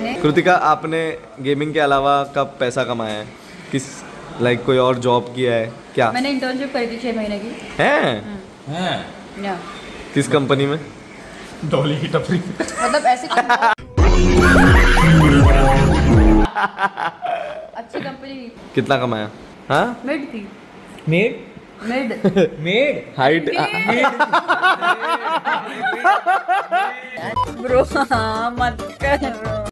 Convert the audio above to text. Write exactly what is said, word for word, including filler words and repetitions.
मैंने। कृतिका, आपने गेमिंग के अलावा कब पैसा कमाया है? किस लाइक कोई और जॉब किया है क्या? मैंने इंटर्नशिप करी थी छह महीने की। हैं? हैं या किस कंपनी में? डॉली की टपरी। मतलब ऐसी अच्छी कंपनी थी। कितना कमाया? हाँ, मिड थी। मेड मिड मेड हाइट। ब्रो हाँ मत कर